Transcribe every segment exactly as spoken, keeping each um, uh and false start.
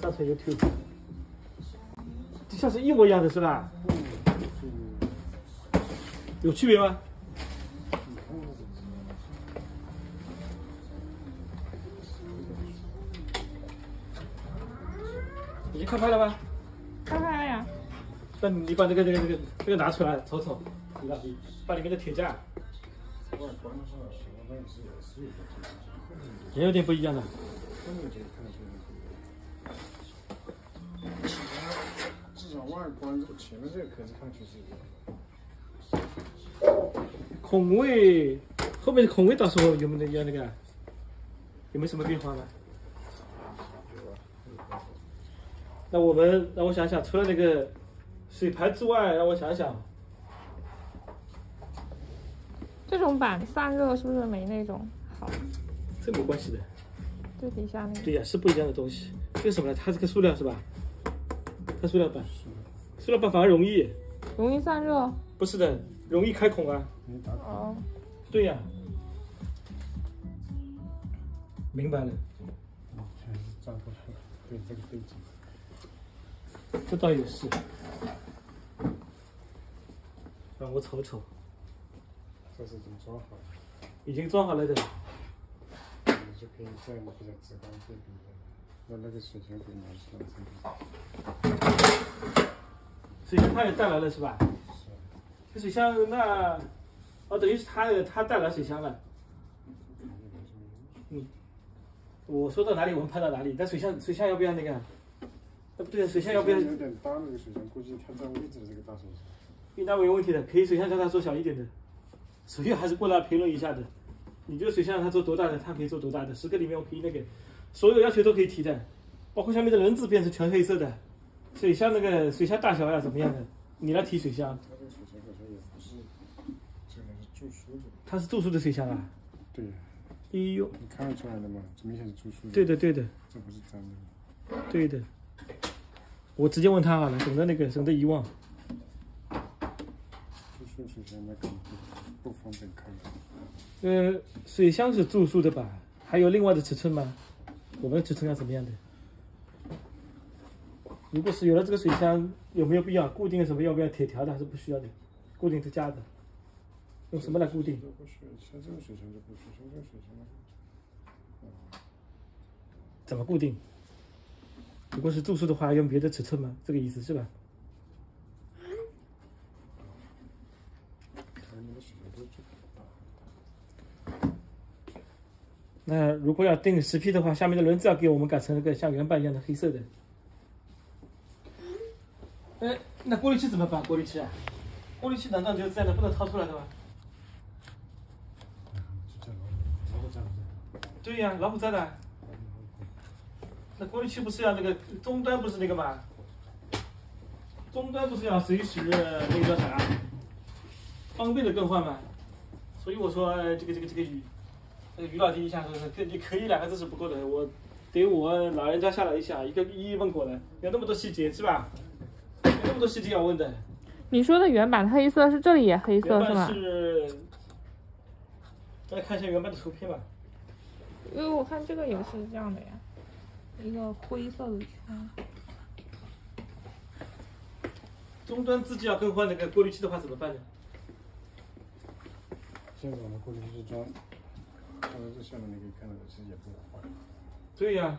上传 YouTube， 就像是一模一样的是吧？有区别吗？已经开拍了吗？ 开拍了呀。 那你把这个这个这个这个拿出来瞅瞅，你把把里面的铁架。 外观上，外观是也是有点， 也有点不一样的。 后面这个看起来，至少外观前面这个壳子看去是一样的。 孔位后面的孔位到时候有没有要那个？有没有什么变化呢？那我们让我想想，除了那个水排之外，让我想想。 这种板散热是不是没那种好？ 这没关系的。 最底下那个。 对呀、啊，是不一样的东西。这个什么呢？它这个塑料是吧？它塑料板，塑料板反而容易。 容易散热？ 不是的，容易开孔啊。 哦。 对呀、啊。明白了。 全是转过来了，对这个背景。 这倒也是。让我瞅瞅。 这是已经装好了， 已经装好了的。 你就可以这样比较直观对比的，那那个水箱给你是这样子。 水箱他也带来了是吧？ 是。 这水箱那，哦，等于是他他带来水箱了。嗯。我说到哪里我们拍到哪里，但水箱水箱要不要那个？呃不对，水箱要不要？ 有点大那个水箱，估计它占位置的这个大水箱。 那没问题的，可以水箱叫它做小一点的。所以还是过来评论一下的，你这个水箱让它做多大的，它可以做多大的，十个里面我可以那个，所有要求都可以提的，包括下面的轮子变成全黑色的，水箱那个水箱大小呀怎么样的，你来提水箱。 它这个水箱好像也不是，这个是注塑的。 它是注塑的水箱啊？ 对。 哎呦， 你看得出来的嘛？这明显是注塑的。 对的对的。 这不是粘的。 对的。我直接问他好了，省得那个省得遗忘。 注塑水箱那个不方便看。 呃，水箱是注塑的吧？还有另外的尺寸吗？我们的尺寸要怎么样的？如果是有了这个水箱，有没有必要固定什么？要不要铁条的？还是不需要的？固定支架的？用什么来固定？ 不需要，像这种水箱就不需要，像这种水箱。嗯。 怎么固定？如果是注塑的话，用别的尺寸吗？这个意思是吧？那如果要定十匹的话，下面的轮子要给我们改成那个像原版一样的黑色的。哎，那过滤器怎么办？过滤器啊，过滤器难道就这样的不能掏出来的吗？ 老虎在的。 对呀、啊，老虎在的。那过滤器不是要那个终端不是那个吗？终端不是要随时那个叫啥？方便的更换吗？所以我说这个这个这个于那个于老弟一下说是可你可以两个字是不够的，我得我老人家下来一下，一个一一问过来，有那么多细节是吧？有那么多细节要问的。 你说的原版黑色是这里也黑色是吗？ 是，再看一下原版的图片吧。 因为我看这个也是这样的呀。一个灰色的圈， 终端自己要更换那个过滤器的话怎么办呢？ 现在我们过滤器是装，刚才这下面那个看到的其实也不好换。 对呀、啊，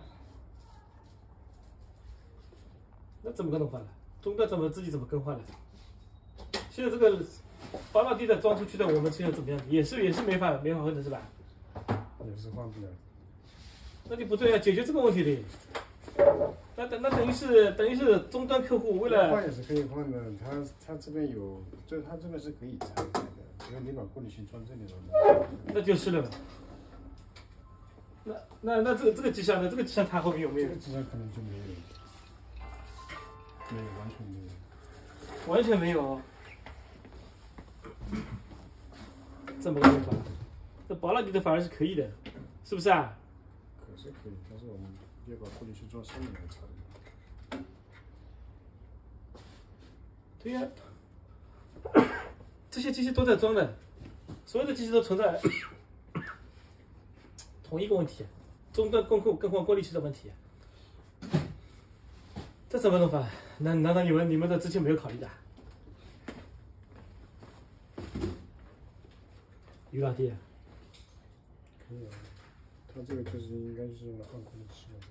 那怎么可能换了？终端怎么自己怎么更换了？现在这个八大 D 的装出去的，我们现在怎么样？也是也是没法没法换的是吧？ 也是换不了。 那就不对啊，解决这个问题的。那等那等于是等于是终端客户为了换也是可以换的，他他这边有，就他这边是可以拆开的，只要你把过滤器装这里头。 那就是了。那那那这个这个机箱呢？这个机箱它后面有没有？ 这个机箱可能就没有，没有，完全没有， 完全没有。这么个地方，这保拉迪的反而是可以的，是不是啊？ 可是可以，但是我们要把过滤器装上面来拆的。 对呀、啊，这些机器都在装的，所有的机器都存在同一个问题，终端更换更换过滤器的问题。 这怎么弄法？难难道你们你们的之前没有考虑的？于老弟， 可以啊，它这个就是应该是用来按空气的。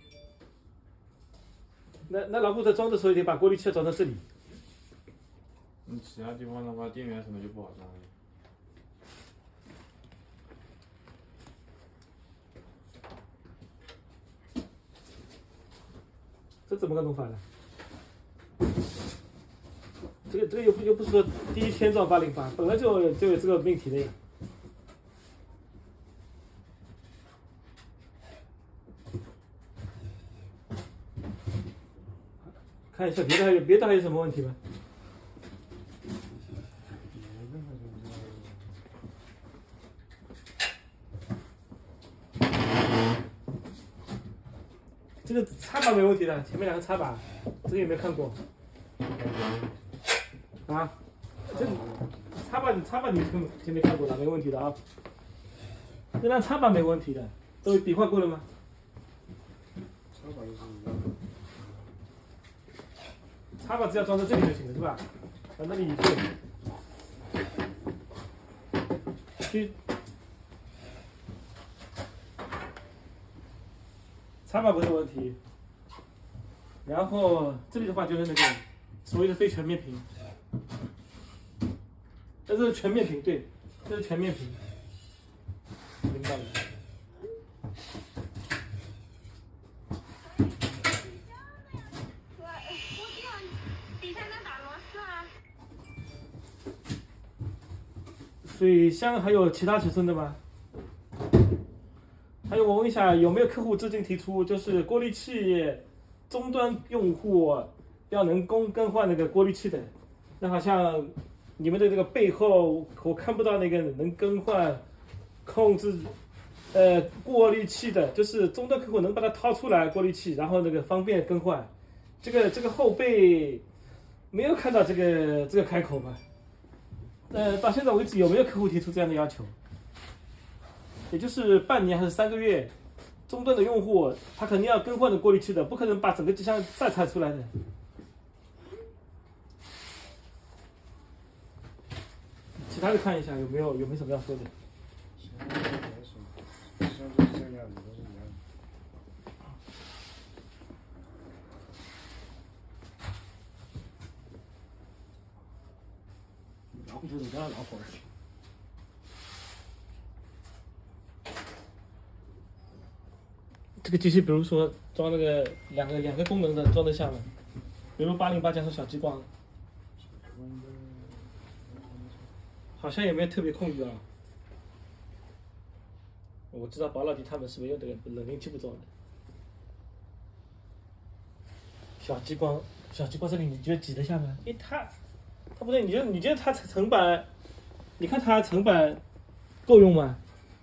那那老虎在装的时候得把过滤器装到这里。 你其他地方的话，电源什么就不好装了。 这怎么个弄法呢？这个这个又不又不是说第一天装八零八，本来就就有这个命题的呀。看一下别的还有别的还有什么问题吗？这个插把没问题的，前面两个插把，这个有没有看过？啊，这插把插把你前面看过了，没问题的啊。这辆插把没问题的，都比划过了吗？ 插把就是一样的。 插把只要装在这里就行了，是吧？在那里一对，去。插把不是问题，然后这里的话就是那个所谓的非全面屏，这是全面屏，对，这是全面屏，明白了。水箱还有其他尺寸的吗？还有，我问一下，有没有客户最近提出，就是过滤器终端用户要能更更换那个过滤器的？那好像你们的这个背后我看不到那个能更换控制呃过滤器的，就是终端客户能把它掏出来过滤器，然后那个方便更换。这个这个后背没有看到这个这个开口嘛？呃，到现在为止有没有客户提出这样的要求？也就是半年还是三个月，终端的用户他肯定要更换的过滤器的，不可能把整个机箱再拆出来的。其他的看一下有没有有没有什么要说的。 其他的没什么，像就是这样子，都是一样的。 老虎就是这样老虎儿。这个机器，比如说装那个两个两个功能的，装得下吗？比如八零八加上小激光，好像也没有特别控制啊。我知道宝老弟他们是没有这个冷凝器不装的。小激光，小激光这里你觉得挤得下吗？诶，它，它不对，你觉得你觉得它层板，你看它层板够用吗？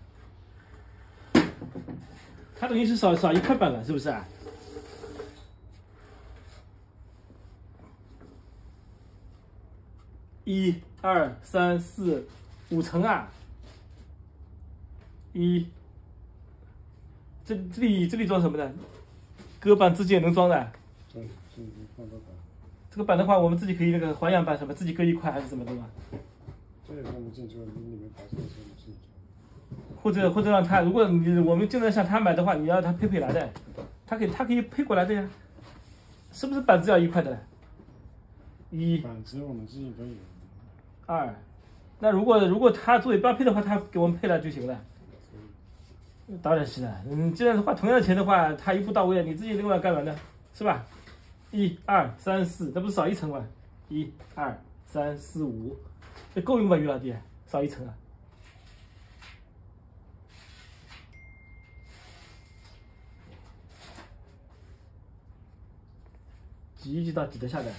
它等于是少少一块板了，是不是啊？一、二、三、四、五层啊！一，这这里这里装什么的？隔板自己也能装的。 对，这里放个板。 这个板的话，我们自己可以那个环氧板什么，自己割一块还是什么的吗？ 这也放不进去，你里面把这个东西自己装。 或者或者让他，如果你我们经常向他买的话，你要他配配来的，他可以他可以配过来的呀，是不是板子要一块的？一板子我们自己都有。 二，那如果如果他作为标配的话，他给我们配了就行了。当然是的，嗯，既然花同样的钱的话，他一步到位，你自己另外干嘛呢？是吧？一二三四，那不是少一层吗？一二三四五，这够用吧，于老弟？少一层啊。挤一挤到挤得下的。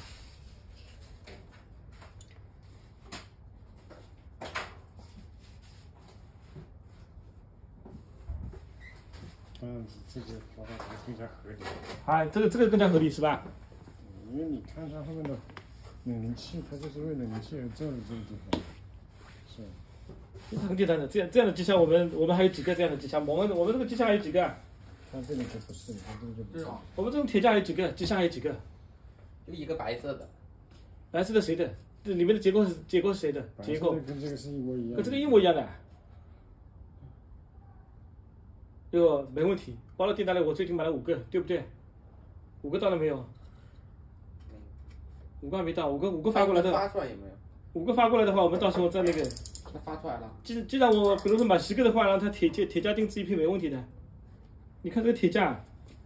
嗯，这个方法还更加合理。 啊，这个这个更加合理是吧？ 因为你看它后面的冷凝器，它就是为冷凝器而做的这个地方。是。 很简单的，这样这样的机箱，我们我们还有几个这样的机箱？我们我们这个机箱还有几个？ 它这个就不是，它这个就不是。 我们这种铁架还有几个？机箱还有几个？ 就一个白色的。 白色的谁的？这里面的结构是结构是谁的？结构跟这个是一模一样。 跟这个一模一样的。哟，没问题，报了订单了，我最近买了五个，对不对？五个到了没有？五个还没到，五个五个发过来的。 发出来有没有？ 五个发过来的话，我们到时候再那个。 那发出来了。 既既然我比如说买十个的话，让他铁价铁价定制一批没问题的。你看这个铁价，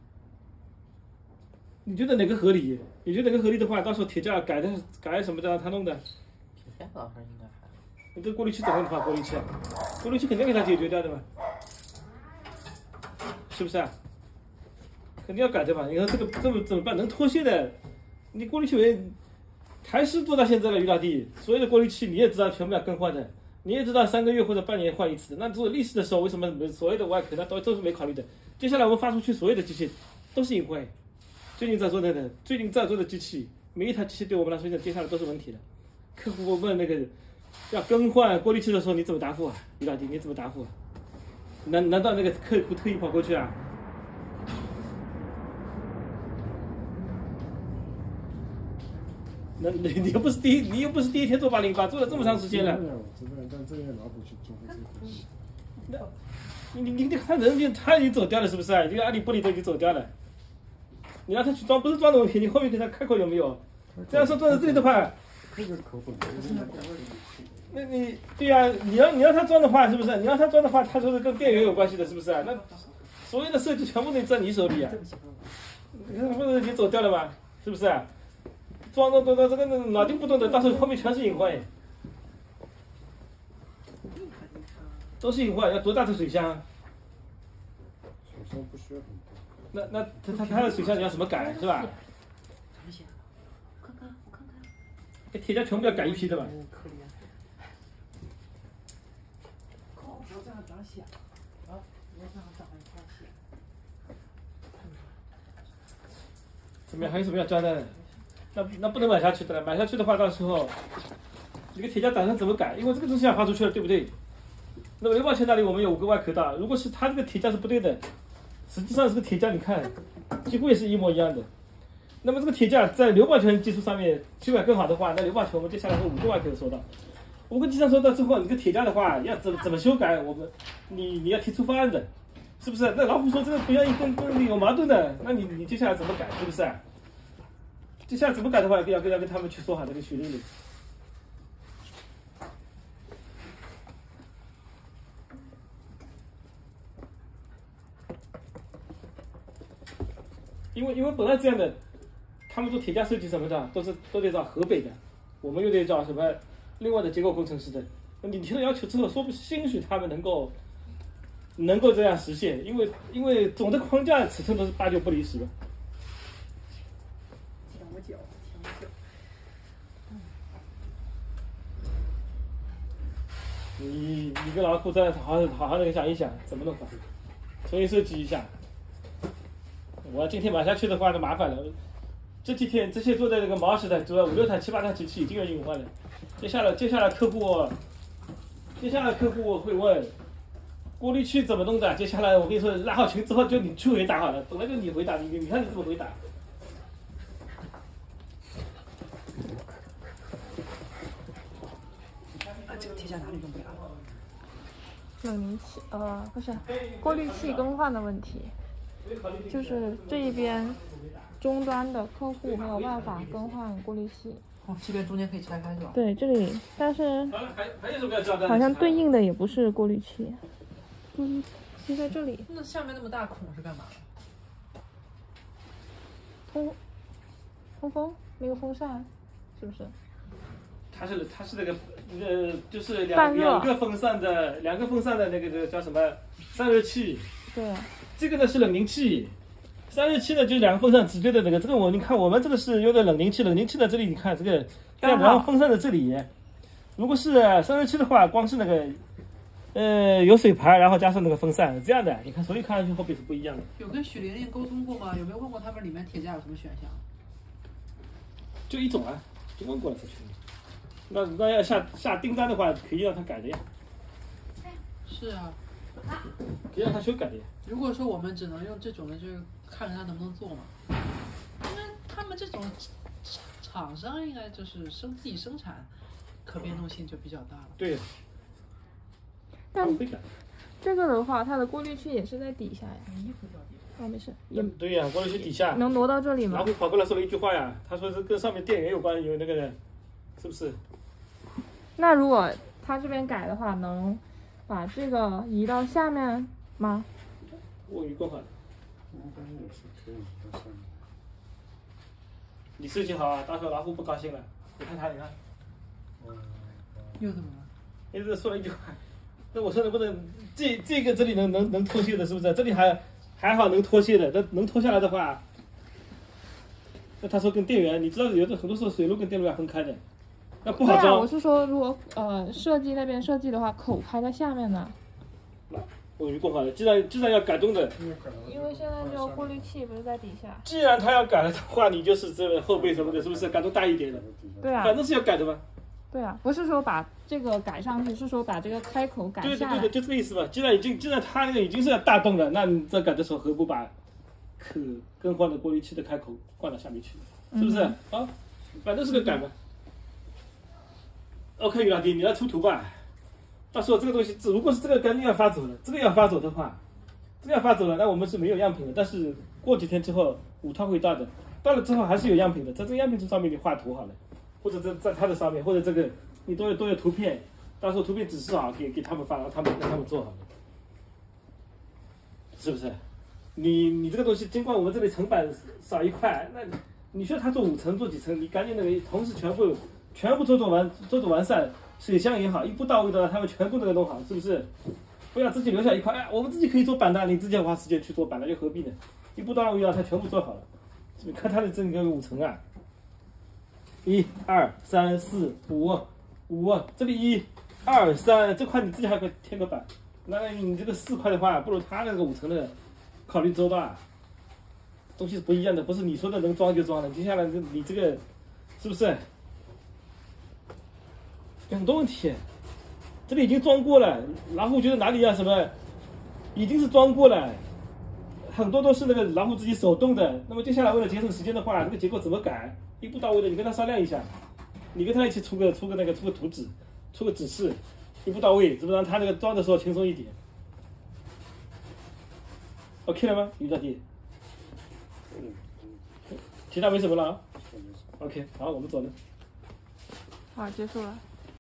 你觉得哪个合理？你觉得哪个合理的话，到时候铁价改的改什么的，他弄的。 铁价好像应该还。 你这过滤器怎么发过滤器啊？过滤器肯定给它解决掉的嘛，是不是啊？肯定要改的嘛。你看这个这么怎么办？能脱屑的，你过滤器为还是做到现在了，于老弟，所有的过滤器你也知道全部要更换的，你也知道三个月或者半年换一次的。那做历史的时候，为什么所有的外壳那都都是没考虑的？接下来我们发出去所有的机器都是隐患。最近在做的呢，最近在做的机器，每一台机器对我们来说，接下来都是问题的。客户问那个要更换过滤器的时候，你怎么答复啊？于老弟，你怎么答复啊？难难道那个客户特意跑过去啊？那你你又不是第一，你又不是第一天做八零八，做了这么长时间了。 我知道，但这些老虎去做这个东西。 那，你你你看人家他已经走掉了，是不是啊？这个阿里玻璃都已经走掉了。你让他去装，不是装的问题，你后面给他开口有没有？这样说装在这里的话， 这个口本那你对呀、啊，你让你让他装的话，是不是？你让他装的话，他说是跟电源有关系的，是不是啊？那所有的设计全部得在你手里啊。你看不是已经走掉了吗？是不是啊？装装装装这个脑筋不动的，到时候后面全是隐患耶。都是隐患，要多大的水箱？ 水箱不需要很多。 那那他他他的水箱你要怎么改是吧？ 看看，我看看。 这铁架全部要改一批的嘛。 可怜。靠，我这样长血啊！我这样长一块血。 怎么样？还有什么要交代的？那那不能买下去的了，买下去的话，到时候这个铁架打算怎么改？因为这个东西要发出去了，对不对？那么刘宝强那里我们有五个外壳的，如果是他这个铁架是不对的，实际上这个铁架你看，几乎也是一模一样的。那么这个铁架在刘宝强技术上面修改更好的话，那刘宝强我们接下来是五个外壳收到，五个机上收到之后，你这个铁架的话要怎怎么修改？我们你你要提出方案的，是不是？那老虎说这个不愿意跟跟你有矛盾的，那你你接下来怎么改？是不是？接下来怎么改的话，要跟要跟他们去说好这个学历里。因为因为本来这样的，他们做铁架设计什么的，都是都得找河北的，我们又得找什么另外的结构工程师的。那你提了要求之后，说不兴许他们能够能够这样实现，因为因为总的框架尺寸都是八九不离十的。 舔我脚，舔我脚。 你你跟老虎再好好好好的想一想，怎么弄法，重新设计一下。我要今天买下去的话，就麻烦了。这几天这些做的那个毛石的，主要五六台、七八台机器已经有隐患了。接下来接下来客户，接下来客户会问过滤器怎么弄的？接下来我跟你说，拉好群之后就你去回答好了，本来就你回答，你你看你怎么回答。 啊，这个铁架哪里用不了？ 冷凝器呃不是过滤器更换的问题，就是这一边终端的客户没有办法更换过滤器。 哦，这边中间可以拆开是吧？ 对，这里但是好了，还还有什么要交代的？ 好像对应的也不是过滤器，过滤器在这里。 那下面那么大孔是干嘛的？ 通通风那个风扇是不是？ 它是它是那个呃，就是散热两两个风扇的两个风扇的那个这个叫什么散热器？ 对， 这个呢是冷凝器，散热器呢就是两个风扇直对的那个。这个我你看我们这个是用的冷凝器，冷凝器的这里你看这个在然后风扇的这里，如果是散热器的话，光是那个呃有水排，然后加上那个风扇这样的，你看所以看上去货币是不一样的。 有跟许玲玲沟通过吗？有没有问过他们里面铁架有什么选项？ 就一种啊，就问过了才确定。那那要下下订单的话，可以让他改的呀， 是啊， 可以让他修改的呀。 如果说我们只能用这种的，就是看着他能不能做嘛。因为他们这种厂商应该就是生自己生产，可变动性就比较大了。 对。 但会改。 这个的话，它的过滤器也是在底下呀。 衣服掉地哦，没事，也对呀、过滤器底下。 能挪到这里吗？ 然后跑过来说了一句话呀，他说是跟上面电源有关，有那个的，是不是？ 那如果他这边改的话，能把这个移到下面吗？ 我与共好。 应该也是可以到下面。 你设计好啊，到时候老虎不高兴了。你看他，你看。 又怎么了？ 你这说了一句话，那我说能不能这这个这里能能能脱卸的，是不是？这里还还好能脱卸的，那能脱下来的话，那他说跟电源，你知道有的很多时候水路跟电路要分开的，那不好对啊， 装。 我是说，如果呃设计那边设计的话，口开在下面呢。 我与共好的，既然既然要改动的， 因为现在这个过滤器不是在底下。 既然他要改了的话，你就是这个后背什么的，是不是改动大一点的？ 对啊。 反正是要改的嘛。 对啊，不是说把这个改上去，是说把这个开口改下来。 对对对对，就这个意思嘛。既然已经，既然它那个已经是要大动了，那你在改的时候何不把可更换的过滤器的开口换到下面去，是不是？嗯、啊，反正是个改嘛。OK， 于老弟，你来出图吧。到时候这个东西，如果是这个干净要发走了，这个要发走的话，这个要发走了，那我们是没有样品的。但是过几天之后，五套会到的，到了之后还是有样品的，在这个样品上面你画图好了。或者在在它的上面，或者这个你都有都有图片，到时候图片指示啊，给给他们发，然后他们让他们做好了，是不是？你你这个东西，尽管我们这里成本少一块，那你说他做五层做几层，你赶紧那个同时全部全部做做完做做完善，水箱也好，一步到位的他们全部那个弄好，是不是？不要自己留下一块，哎，我们自己可以做板的，你自己要花时间去做板的，又何必呢？一步到位让他全部做好了，你看他的这个五层啊。一二三四五五，这里一二三，这块你自己还可以添个板。那你这个四块的话，不如他那个五层的考虑周到啊。东西是不一样的，不是你说的能装就装的。接下来你这个是不是有很多问题？这里已经装过了，然后我觉得哪里要什么，已经是装过了，很多都是那个老虎自己手动的。那么接下来为了节省时间的话，这个结构怎么改？一步到位的，你跟他商量一下，你跟他一起出个出个那个出个图纸，出个指示，一步到位，是不是让他那个装的时候轻松一点 ？OK 了吗，于大弟？其他没什么了啊 ？OK， 好，我们走了。 好，结束了。